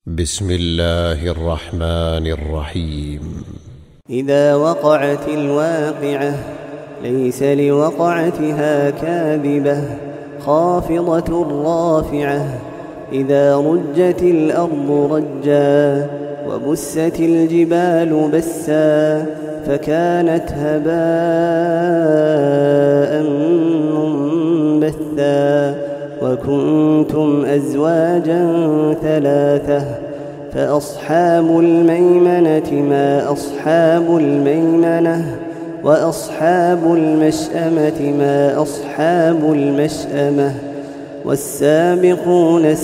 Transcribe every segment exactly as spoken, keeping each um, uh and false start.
بسم الله الرحمن الرحيم. إذا وقعت الواقعة ليس لوقعتها كاذبة خافضة رافعة إذا رجت الأرض رجا وبست الجبال بسا فكانت هباء منبثا وكنتم أزواجا ثلاثة فأصحاب الميمنة ما أصحاب الميمنة وأصحاب المشأمة ما أصحاب المشأمة والسابقون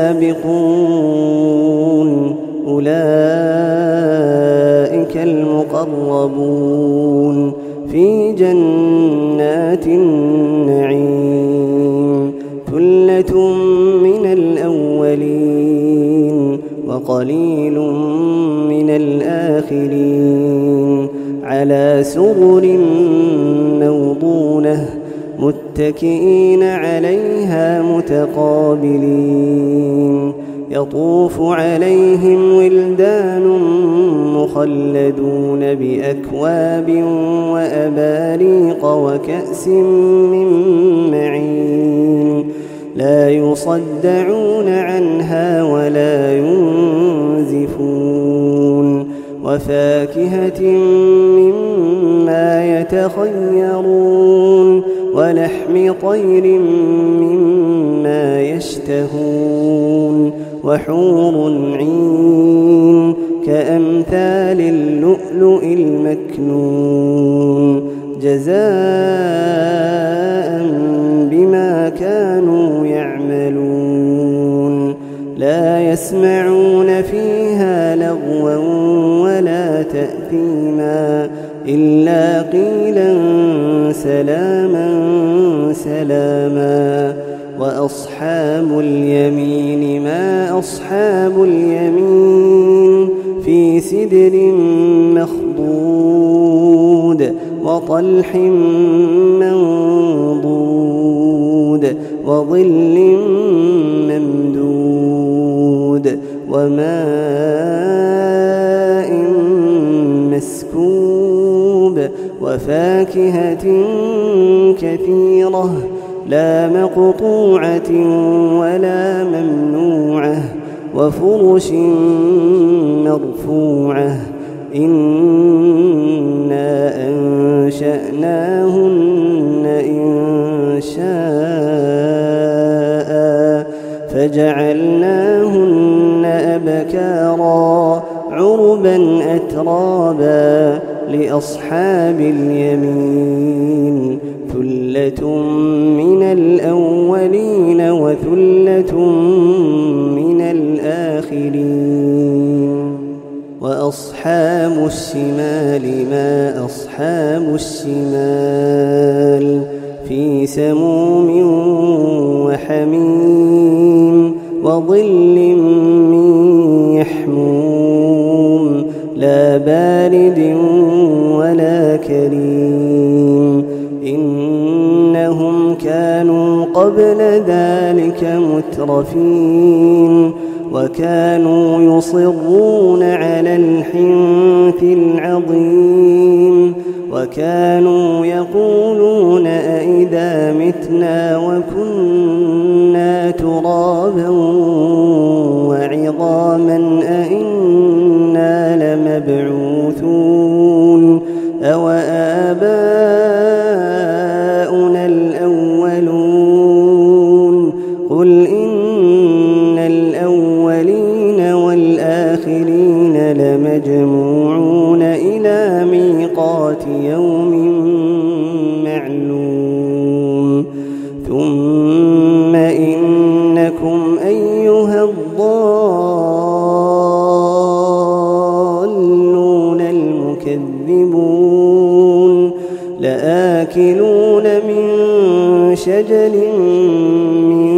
السابقون أولئك المقربون في جنات النعيم ثلة من الأولين وقليل من الآخرين على سرر موضونة متكئين عليها متقابلين يطوف عليهم ولدان مخلدون بأكواب وأباريق وكأس من معين لا يصدعون عنها ولا ينزفون وفاكهة مما يتخيرون ولحم طير مما يشتهون وحور عين كأمثال اللؤلؤ المكنون جزاء بما كانوا يعملون لا يسمعون فيها لغوا ولا تأثيما إلا قيلا سلاما سلاما وأصحاب اليمين ما أصحاب اليمين في سدر مخضود وطلح منضود وظل ممدود وماء مسكوب وفاكهة كثيرة لا مقطوعة ولا ممنوعة وفرش مرفوعة إنا أنشأناهن إن شاء فجعلناهن أبكارا عربا أترابا لأصحاب اليمين ثلة من الأولين وثلة من الآخرين وأصحاب الشمال ما أصحاب الشمال في سموم وحميم وظل من يحموم لا بارد ولا كريم إنهم كانوا قبل ذلك مترفين وكانوا يصرون على الحنث العظيم وكانوا يقولون أئذا متنا وكنا ترابا وعظاما أئنا لمبعوثون أو آباؤنا الأولون قل إن الأولين والآخرين لمجموعون إلى ميقات يوم معلوم ثم إنكم أيها الضالون المكذبون لآكلون من شجر من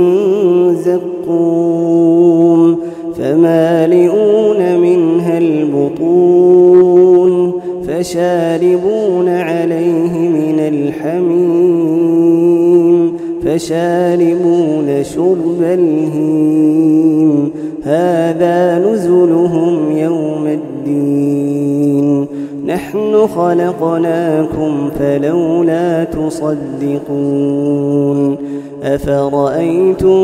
زقوم فمالئون منها البطون فشاربون عليه من الحميم فشاربون شرب الهيم هذا نزلهم يوم الدين نحن خلقناكم فلولا تصدقون أفرأيتم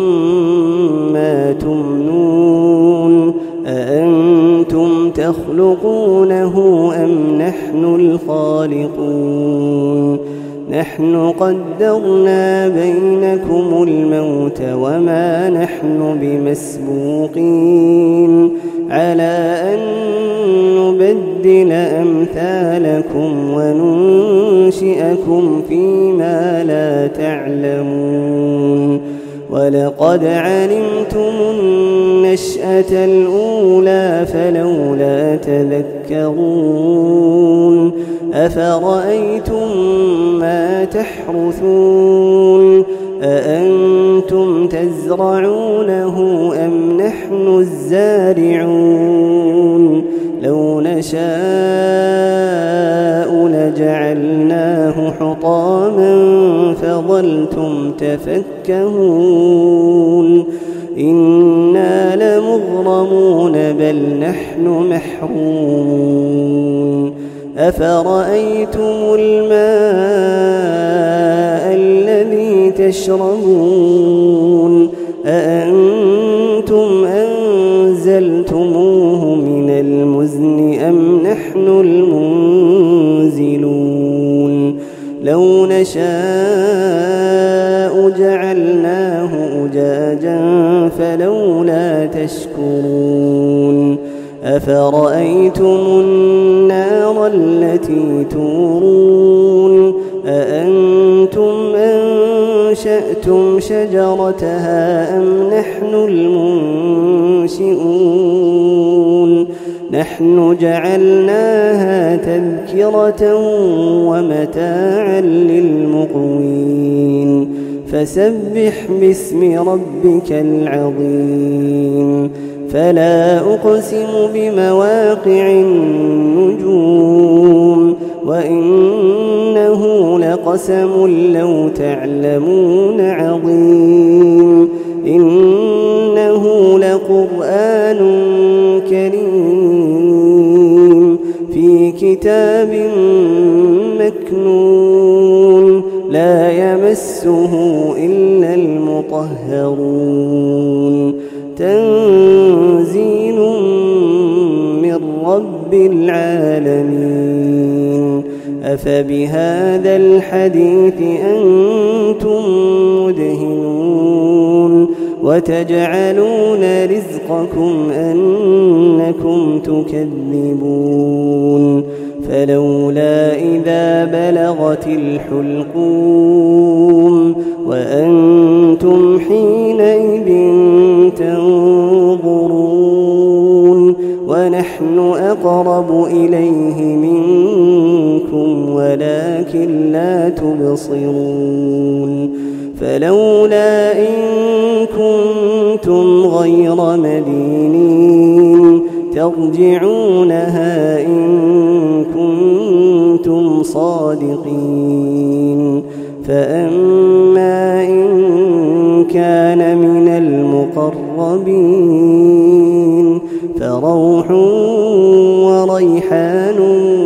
ما تمنون أأنتم تخلقونه أم نحن الخالقون نحن قدرنا بينكم الموت وما نحن بمسبوقين على أن نبدل أمثالكم وننشئكم فيما لا تعلمون ولقد علمتم النشأة الأولى فلولا تذكرون أفرأيتم ما تحرثون أأنتم تزرعونه أم نحن الزارعون لو نشاء لجعلناه حطاما فظلتم تفكهون إنا لمغرمون بل نحن محرومون أفرأيتم الماء الذي تشربون أأنتم أنزلتموه من المزن أم نحن المنزلون لو نشاء جعلناه أجاجا فلولا تشكرون أفرأيتم النار التي تورون أأنتم أنشأتم شجرتها أم نحن المنشئون نحن جعلناها تذكرة ومتاعا للمقوين فسبح باسم ربك العظيم فلا أقسم بمواقع النجوم وإنه لقسم لو تعلمون عظيم إنه لقرآن كريم في كتاب مكنون لا يمسه إلا المطهرون تنزيل من رب العالمين أفبهذا الحديث أنتم مدهنون وتجعلون رزقكم أنكم تكذبون فلولا إذا بلغت الحلقوم وأنتم حينئذ تنظرون ونحن أقرب إليه منكم ولكن لا تبصرون فلولا إن كنتم غير مدينين ترجعونها إن كنتم صادقين فأما إن كان من المقربين فروح وريحان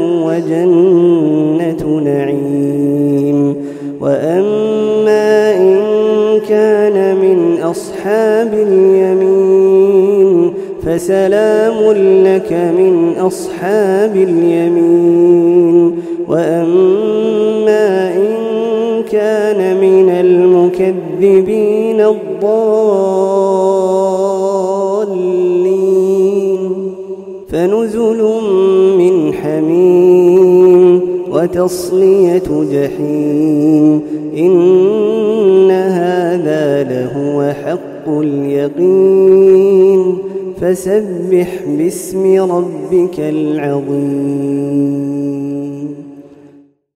وجنة نعيم وأما إن كان من أصحاب اليمين فسلام لك من أصحاب اليمين وأما إن كان من المكذبين الضالين فنزل من حميم وتصلية جحيم إن هذا لهو حق اليقين فسبح باسم ربك العظيم